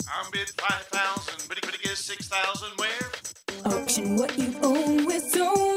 I'm bid 5,000, but he could get 6,000 where? Auction what you own with Zone.